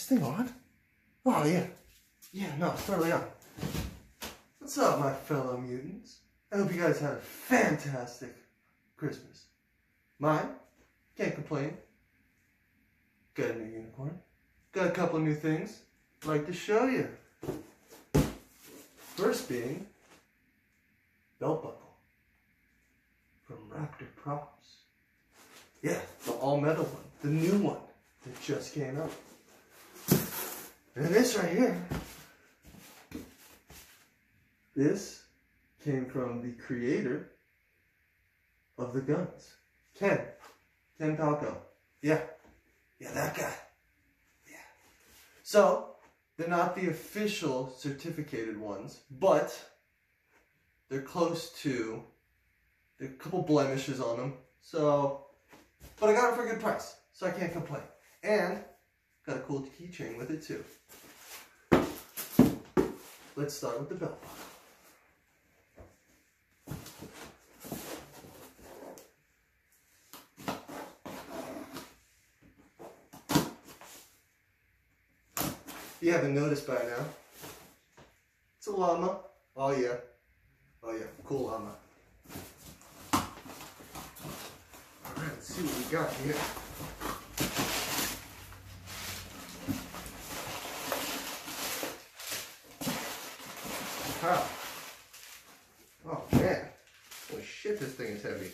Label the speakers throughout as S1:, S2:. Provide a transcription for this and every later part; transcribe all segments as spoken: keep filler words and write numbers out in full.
S1: thing on? Oh, yeah. Yeah, no, it's totally on. What's up, my fellow mutants? I hope you guys had a fantastic Christmas. Mine? Can't complain. Got a new unicorn. Got a couple new things I'd like to show you. First being belt buckle from Raptor Props. Yeah, the all-metal one, the new one that just came out. And this right here, this came from the creator of the guns, Ken, Ken Palco. Yeah, yeah, that guy. Yeah. So, they're not the official certificated ones, but they're close to. There are a couple blemishes on them, so, but I got it for a good price, so I can't complain. And got a cool keychain with it too. Let's start with the belt buckle. If you haven't noticed by now, it's a llama. Oh yeah. Oh yeah, cool llama. Alright, let's see what we got here. Wow. Oh man. Holy shit, this thing is heavy.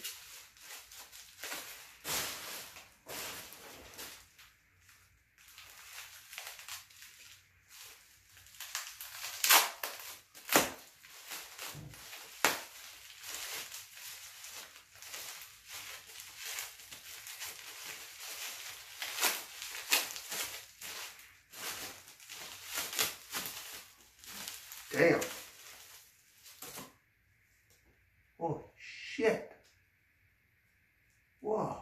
S1: Damn. Holy shit. Whoa.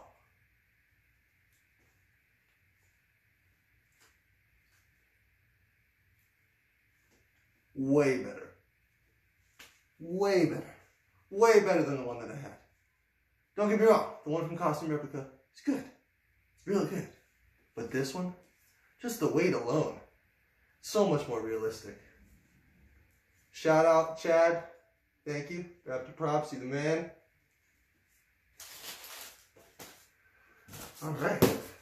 S1: Way better. Way better. Way better than the one that I had. Don't get me wrong, the one from Costume Replica is good. It's really good. But this one, just the weight alone, so much more realistic. Shout out, Chad. Thank you. Raptor Props, you the man. All right.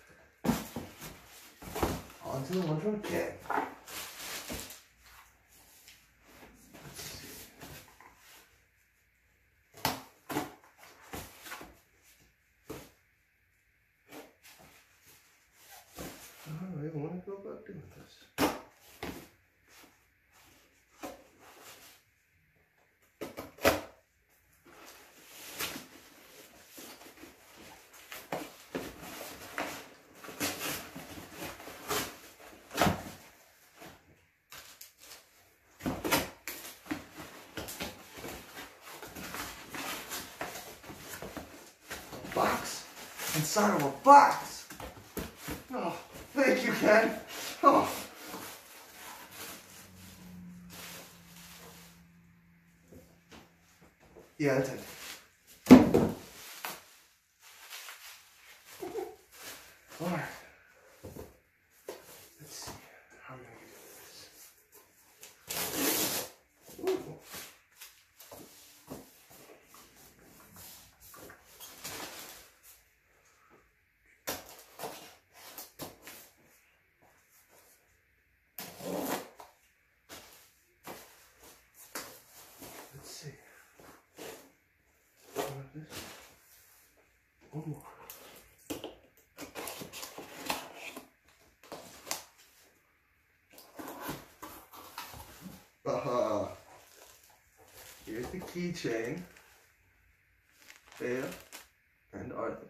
S1: On to the one from Ken. Let's see. All right, I want to go about doing this. Box inside of a box. Oh, thank you, Ken. Oh. Yeah, that's it. All right. Let's see. How am I gonna do this? Ooh. Let's see. This. One more. Aha. Here's the keychain. Thea and Arthur.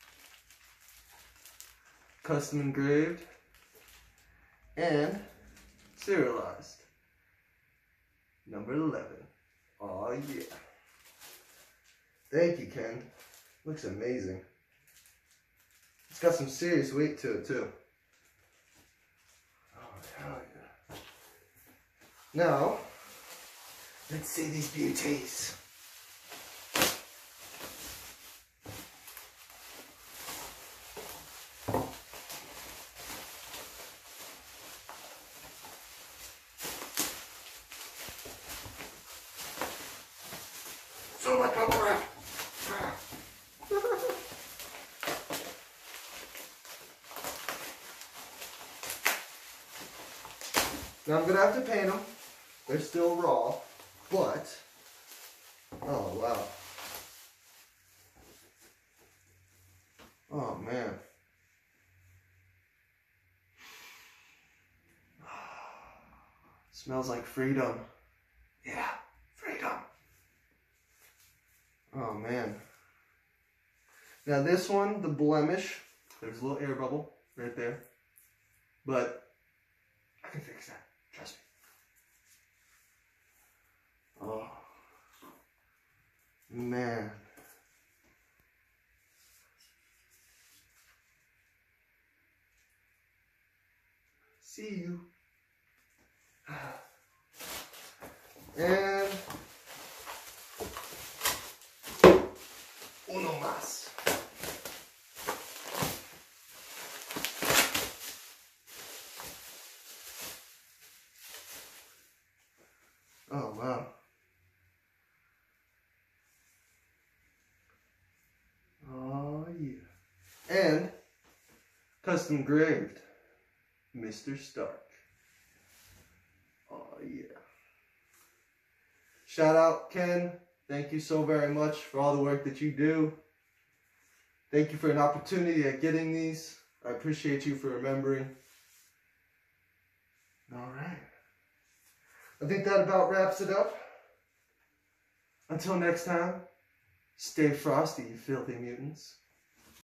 S1: Custom engraved and serialized. Number eleven. Oh yeah. Thank you, Ken. Looks amazing. It's got some serious weight to it, too. Oh, hell yeah. Now, let's see these beauties. so much bubble wrap. Now I'm gonna have to paint them. They're still raw, but oh wow. Oh man. Smells like freedom. Yeah, freedom. Oh man. Now this one, the blemish, there's a little air bubble right there. But I can fix that. Trust me. Oh. Man. See you. And uno más. Oh wow. Oh yeah. And custom graved Mister Stark. Oh yeah. Shout out Ken. Thank you so very much for all the work that you do. Thank you for an opportunity at getting these. I appreciate you for remembering. All right. I think that about wraps it up. Until next time, stay frosty, you filthy mutants.